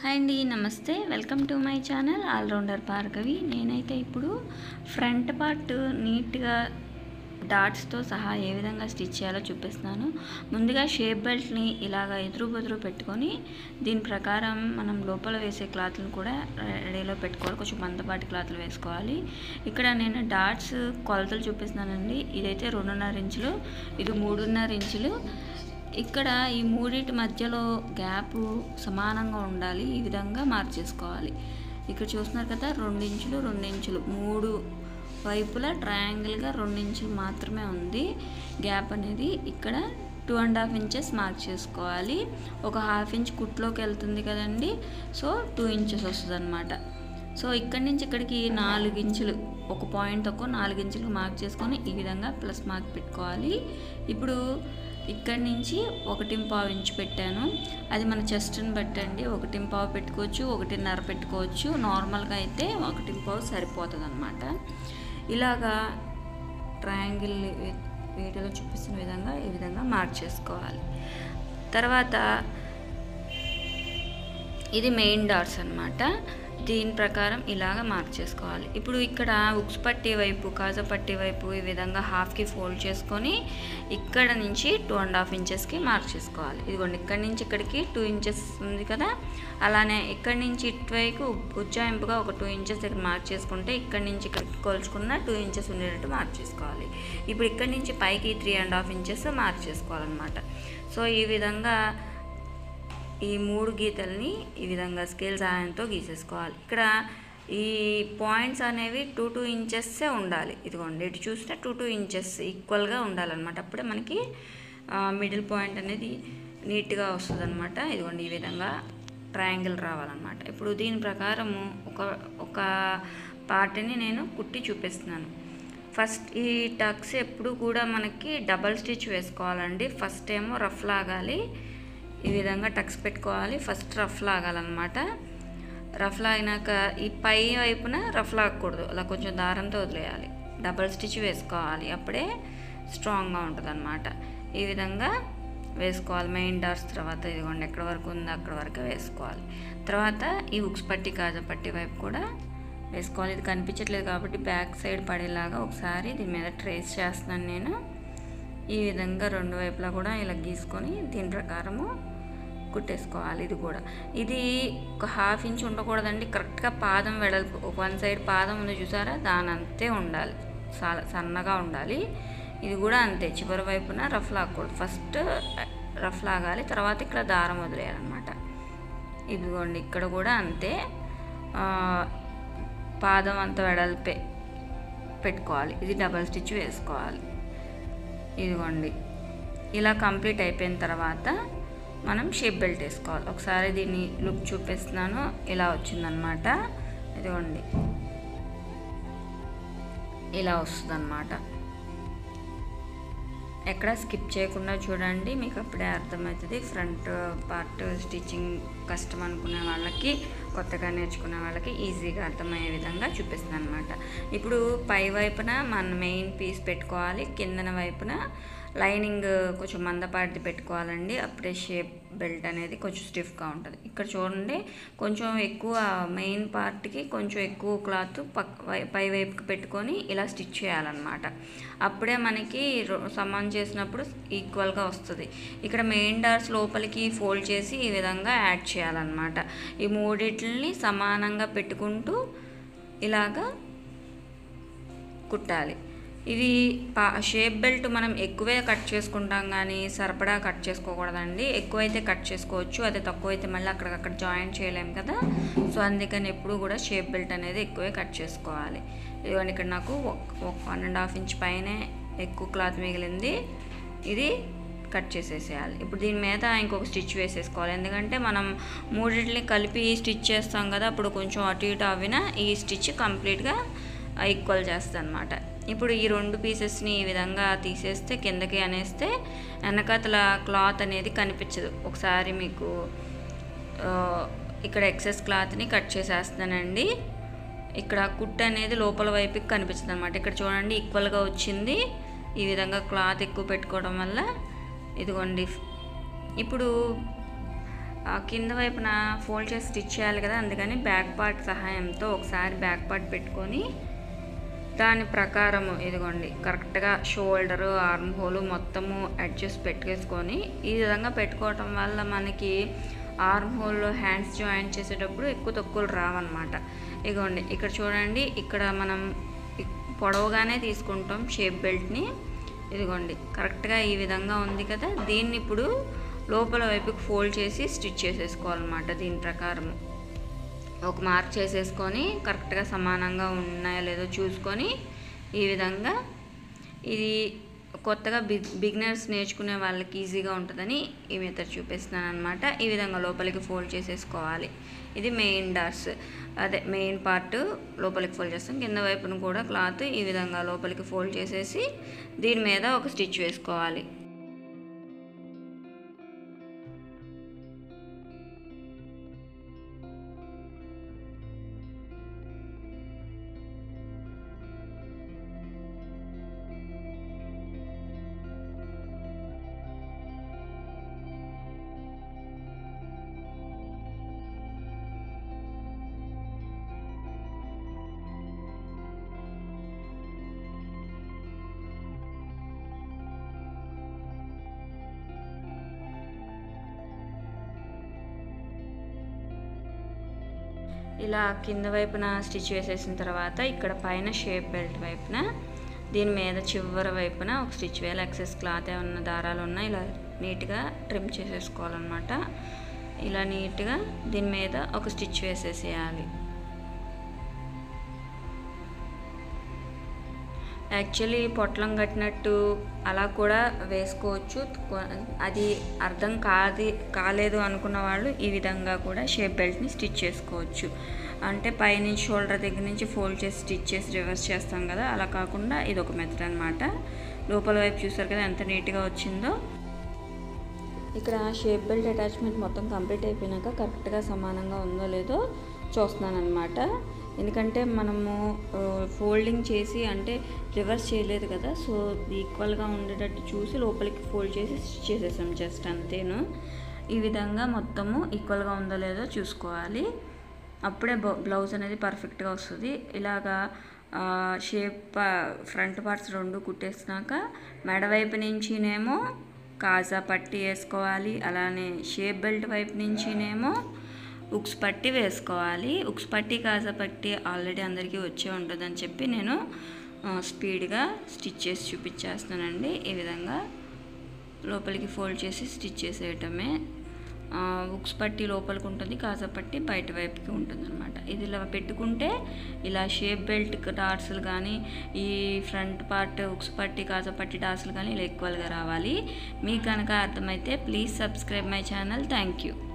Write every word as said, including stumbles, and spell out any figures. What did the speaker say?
Hi అండి, నమస్తే. Welcome to my channel allrounder Bhargavi. నేనైతే ఇప్పుడు ఫ్రంట్ పార్ట్ నీట్గా డాట్స్తో సహా ఏ విధంగా స్టిచ్ చేయాలో చూపిస్తున్నాను. ముందుగా షేప్ బెల్ట్ని ఇలాగ ఎదురు బెదురు పెట్టుకొని దీని ప్రకారం మనం లోపల వేసే క్లాత్లను కూడా రెడీలో పెట్టుకోవాలి. కొంచెం మందపాటి క్లాత్లు వేసుకోవాలి. ఇక్కడ నేను డాట్స్ కొలతలు చూపిస్తున్నానండి. ఇదైతే రెండున్నర ఇంచులు, ఇది మూడున్నర ఇంచులు. ఇక్కడ ఈ మూడింటి మధ్యలో గ్యాప్ సమానంగా ఉండాలి. ఈ విధంగా మార్చేసుకోవాలి. ఇక్కడ చూస్తున్నారు కదా, రెండు ఇంచులు రెండు ఇంచులు మూడు వైపులా ట్రయాంగిల్గా రెండు ఇంచులు మాత్రమే ఉంది గ్యాప్ అనేది. ఇక్కడ two and half inches mark చేసుకోవాలి. ఒక హాఫ్ ఇంచ్ కుట్లోకి వెళ్తుంది కదండి, సో టూ ఇంచెస్ వస్తుంది అనమాట. సో ఇక్కడి నుంచి ఇక్కడికి నాలుగు ఇంచులు, ఒక పాయింట్ తక్కువ నాలుగు ఇంచులు మార్క్ చేసుకొని ఈ విధంగా ప్లస్ మార్క్ పెట్టుకోవాలి. ఇప్పుడు ఇక్కడి నుంచి ఒకటి పావు ఇంచు పెట్టాను. అది మన చెస్ట్ని బట్టండి. ఒకటి పావు పెట్టుకోవచ్చు, ఒకటిన్నర పెట్టుకోవచ్చు. నార్మల్గా అయితే ఒకటి పావు సరిపోతుంది అనమాట. ఇలాగా ట్రయాంగిల్ వీడియోలో చూపిస్తున్న విధంగా ఈ విధంగా మార్క్ చేసుకోవాలి. తర్వాత ఇది మెయిన్ డాట్స్ అనమాట. దీని ప్రకారం ఇలాగ మార్క్ చేసుకోవాలి. ఇప్పుడు ఇక్కడ ఉక్స్ పట్టీ వైపు, కాజా పట్టీ వైపు ఈ విధంగా హాఫ్కి ఫోల్డ్ చేసుకొని ఇక్కడ నుంచి టూ అండ్ హాఫ్ ఇంచెస్కి మార్క్ చేసుకోవాలి. ఇదిగోండి, ఇక్కడి నుంచి ఇక్కడికి టూ ఇంచెస్ ఉంది కదా, అలానే ఇక్కడి నుంచి ఇటువైపు ఉజ్జాయింపుగా ఒక టూ ఇంచెస్ దగ్గర మార్క్ చేసుకుంటే ఇక్కడి నుంచి ఇక్కడికి కొలుచుకున్న టూ ఇంచెస్ ఉండేటట్టు మార్క్ చేసుకోవాలి. ఇప్పుడు ఇక్కడి నుంచి పైకి three and half inches mark చేసుకోవాలన్నమాట. సో ఈ విధంగా ఈ మూడు గీతల్ని ఈ విధంగా స్కేల్ సహాయంతో గీసేసుకోవాలి. ఇక్కడ ఈ పాయింట్స్ అనేవి టూ టూ ఇంచెస్సే ఉండాలి. ఇదిగోండి, ఇటు చూస్తే టూ టూ ఇంచెస్ ఈక్వల్గా ఉండాలన్నమాట. అప్పుడే మనకి మిడిల్ పాయింట్ అనేది నీట్గా వస్తుంది అనమాట. ఇదిగోండి, ఈ విధంగా ట్రయాంగిల్ రావాలన్నమాట. ఇప్పుడు దీని ప్రకారము ఒక ఒక పార్ట్ని నేను కుట్టి చూపిస్తున్నాను. ఫస్ట్ ఈ టక్స్ ఎప్పుడు కూడా మనకి డబల్ స్టిచ్ వేసుకోవాలండి. ఫస్ట్ ఏమో రఫ్ లాగాలి, ఈ విధంగా టక్స్ పెట్టుకోవాలి. ఫస్ట్ రఫ్ లాగాలన్నమాట. రఫ్ లాగినాక ఈ పై వైపున రఫ్ లాగకూడదు, అలా కొంచెం దారంతో వదిలేయాలి. డబల్ స్టిచ్ వేసుకోవాలి, అప్పుడే స్ట్రాంగ్గా ఉంటుంది అనమాట. ఈ విధంగా వేసుకోవాలి. మెయిన్ డాట్స్ తర్వాత ఇదిగోండి ఎక్కడ వరకు ఉందో అక్కడ వరకు వేసుకోవాలి. తర్వాత ఈ ఉక్స్ పట్టి, కాజా పట్టి వైపు కూడా వేసుకోవాలి. ఇది కనిపించట్లేదు కాబట్టి బ్యాక్ సైడ్ పడేలాగా ఒకసారి దీని మీద ట్రేస్ చేస్తున్నాను నేను. ఈ విధంగా రెండు వైపులా కూడా ఇలా గీసుకొని దీని ప్రకారము కుట్టేసుకోవాలి. ఇది కూడా ఇది ఒక హాఫ్ ఇంచ్ ఉండకూడదండి. కరెక్ట్గా పాదం వెడల్పు, వన్ సైడ్ పాదం ఉంది చూసారా, దాని అంతే ఉండాలి, చాలా సన్నగా ఉండాలి. ఇది కూడా అంతే, చివరి వైపున రఫ్ లాగకూడదు. ఫస్ట్ రఫ్ లాగాలి, తర్వాత ఇక్కడ దారం వదిలేయాలన్నమాట. ఇదిగోండి, ఇక్కడ కూడా అంతే, పాదం అంత వెడల్పే పెట్టుకోవాలి. ఇది డబల్ స్టిచ్ వేసుకోవాలి. ఇదిగోండి, ఇలా కంప్లీట్ అయిపోయిన తర్వాత మనం షేప్ బెల్ట్ వేసుకోవాలి. ఒకసారి దీన్ని లుక్ చూపిస్తున్నాను. ఇలా వచ్చిందనమాట. ఇదిగోండి, ఇలా వస్తుంది అనమాట. ఎక్కడ స్కిప్ చేయకుండా చూడండి, మీకు అప్పుడే అర్థమవుతుంది. ఫ్రంట్ పార్ట్ స్టిచ్చింగ్ కష్టం అనుకునే వాళ్ళకి, కొత్తగా నేర్చుకునే వాళ్ళకి ఈజీగా అర్థమయ్యే విధంగా చూపిస్తాను అనమాట. ఇప్పుడు పై వైపున మన మెయిన్ పీస్ పెట్టుకోవాలి, కిందన వైపున లైనింగ్ కొంచెం మందపాటిది పెట్టుకోవాలండి. అప్పుడే షేప్ బెల్ట్ అనేది కొంచెం స్టిఫ్గా ఉంటుంది. ఇక్కడ చూడండి, కొంచెం ఎక్కువ మెయిన్ పార్ట్కి కొంచెం ఎక్కువ క్లాత్ పక్ పై వైపుకి పెట్టుకొని ఇలా స్టిచ్ చేయాలన్నమాట. అప్పుడే మనకి సమాన్ చేసినప్పుడు ఈక్వల్గా వస్తుంది. ఇక్కడ మెయిన్ డాట్స్ లోపలికి ఫోల్డ్ చేసి ఈ విధంగా యాడ్ చేయాలన్నమాట. ఈ మూడిట్లని సమానంగా పెట్టుకుంటూ ఇలాగా కుట్టాలి. ఇది పా షేప్ బెల్ట్ మనం ఎక్కువే కట్ చేసుకుంటాం కానీ సరిపడా కట్ చేసుకోకూడదండి. ఎక్కువైతే కట్ చేసుకోవచ్చు, అదే తక్కువైతే మళ్ళీ అక్కడికక్కడ జాయింట్ చేయలేము కదా. సో అందుకని ఎప్పుడు కూడా షేప్ బెల్ట్ అనేది ఎక్కువే కట్ చేసుకోవాలి. ఇదిగోండి, ఇక్కడ నాకు ఒక వన్ అండ్ హాఫ్ ఇంచ్ పైనే ఎక్కువ క్లాత్ మిగిలింది. ఇది కట్ చేసేసేయాలి. ఇప్పుడు దీని మీద ఇంకొక స్టిచ్ వేసేసుకోవాలి. ఎందుకంటే మనం మూడింటిని కలిపి స్టిచ్ చేస్తాం కదా, అప్పుడు కొంచెం అటు ఇటు అవినా ఈ స్టిచ్ కంప్లీట్గా ఈక్వల్ చేస్తుంది అనమాట. ఇప్పుడు ఈ రెండు పీసెస్ని ఈ విధంగా తీసేస్తే కిందకి అనేస్తే వెనకతల క్లాత్ అనేది కనిపించదు. ఒకసారి మీకు ఇక్కడ ఎక్సెస్ క్లాత్ని కట్ చేసేస్తానండి. ఇక్కడ కుట్ అనేది లోపల వైపుకి కనిపిస్తుంది అనమాట. ఇక్కడ చూడండి, ఈక్వల్గా వచ్చింది. ఈ విధంగా క్లాత్ ఎక్కువ పెట్టుకోవడం వల్ల ఇదిగోండి. ఇప్పుడు కింద వైపున ఫోల్డ్ చేసి స్టిచ్ చేయాలి కదా, అందుకని బ్యాక్ పార్ట్ సహాయంతో ఒకసారి బ్యాక్ పార్ట్ పెట్టుకొని దాని ప్రకారము ఇదిగోండి కరెక్ట్గా షోల్డరు ఆర్మ్ హోలు మొత్తము అడ్జస్ట్ పెట్టుకేసుకొని ఈ విధంగా పెట్టుకోవటం వల్ల మనకి ఆర్మ్ హోల్లో హ్యాండ్స్ జాయిన్ చేసేటప్పుడు ఎక్కువ తక్కువలు రావన్నమాట. ఇదిగోండి ఇక్కడ చూడండి, ఇక్కడ మనం పొడవుగానే తీసుకుంటాం షేప్ బెల్ట్ని. ఇదిగోండి కరెక్ట్గా ఈ విధంగా ఉంది కదా, దీన్ని ఇప్పుడు లోపల వైపుకి ఫోల్డ్ చేసి స్టిచ్ చేసేసుకోవాలన్నమాట. దీని ప్రకారం ఒక మార్క్ చేసేసుకొని కరెక్ట్గా సమానంగా ఉన్నాయో లేదో చూసుకొని ఈ విధంగా, ఇది కొత్తగా బిగ్ బిగినర్స్ నేర్చుకునే వాళ్ళకి ఈజీగా ఉంటుందని ఈ మెథడ్ చూపిస్తున్నాను అనమాట. ఈ విధంగా లోపలికి ఫోల్డ్ చేసేసుకోవాలి. ఇది మెయిన్ డాట్స్, అదే మెయిన్ పార్ట్ లోపలికి ఫోల్డ్ చేస్తాం. కింద వైపును కూడా క్లాత్ ఈ విధంగా లోపలికి ఫోల్డ్ చేసేసి దీని మీద ఒక స్టిచ్ వేసుకోవాలి. ఇలా కింద వైపున స్టిచ్ వేసేసిన తర్వాత ఇక్కడ పైన షేప్ బెల్ట్ వైపున దీని మీద చివరి వైపున ఒక స్టిచ్ వేయాలి. ఎక్సెస్ క్లాత్ ఏమన్నా దారాలు ఉన్నా ఇలా నీట్గా ట్రిమ్ చేసేసుకోవాలన్నమాట. ఇలా నీట్గా దీని మీద ఒక స్టిచ్ వేసేసేయాలి. యాక్చువల్లీ పొట్లం కట్టినట్టు అలా కూడా వేసుకోవచ్చు. అది అర్థం కాది కాలేదు అనుకున్న వాళ్ళు ఈ విధంగా కూడా షేప్ బెల్ట్ని స్టిచ్ చేసుకోవచ్చు. అంటే పైనుంచి షోల్డర్ దగ్గర నుంచి ఫోల్డ్ చేసి స్టిచ్ చేసి రివర్స్ చేస్తాం కదా, అలా కాకుండా ఇది ఒక మెథడ్ అనమాట. లోపల వైపు చూసారు కదా ఎంత నీట్గా వచ్చిందో. ఇక్కడ షేప్ బెల్ట్ అటాచ్మెంట్ మొత్తం కంప్లీట్ అయిపోయినాక కరెక్ట్గా సమానంగా ఉందో లేదో చూస్తున్నాను అనమాట. ఎందుకంటే మనము ఫోల్డింగ్ చేసి అంటే రివర్స్ చేయలేదు కదా, సో ఈక్వల్గా ఉండేటట్టు చూసి లోపలికి ఫోల్డ్ చేసి స్టిచ్ చేసేసాం జస్ట్ అంతేను. ఈ విధంగా మొత్తము ఈక్వల్గా ఉందో లేదో చూసుకోవాలి, అప్పుడే బ్లౌజ్ అనేది పర్ఫెక్ట్గా వస్తుంది. ఇలాగా షేప్ ఫ్రంట్ పార్ట్స్ రెండు కుట్టేసినాక మెడవైపు నుంచినేమో కాజా పట్టి వేసుకోవాలి, అలానే షేప్ బెల్ట్ వైపు నుంచినేమో ఉక్స్ పట్టి వేసుకోవాలి. ఉక్స్ పట్టి కాజా పట్టి ఆల్రెడీ అందరికీ వచ్చే ఉంటుందని చెప్పి నేను స్పీడ్గా స్టిచ్ చేసి చూపించేస్తానండి. ఈ విధంగా లోపలికి ఫోల్డ్ చేసి స్టిచ్ చేసేయటమే. ఉక్స్ పట్టి లోపలికి ఉంటుంది, కాజా పట్టి బయట వైపుకి ఉంటుంది అనమాట. ఇది ఇలా పెట్టుకుంటే ఇలా షేప్ బెల్ట్ డాట్స్లు కానీ ఈ ఫ్రంట్ పార్ట్ ఉక్స్ పట్టి కాజా పట్టి డాట్స్లు కానీ ఇలా ఈక్వల్గా రావాలి. మీకు కనుక అర్థమైతే please subscribe my channel. Thank you.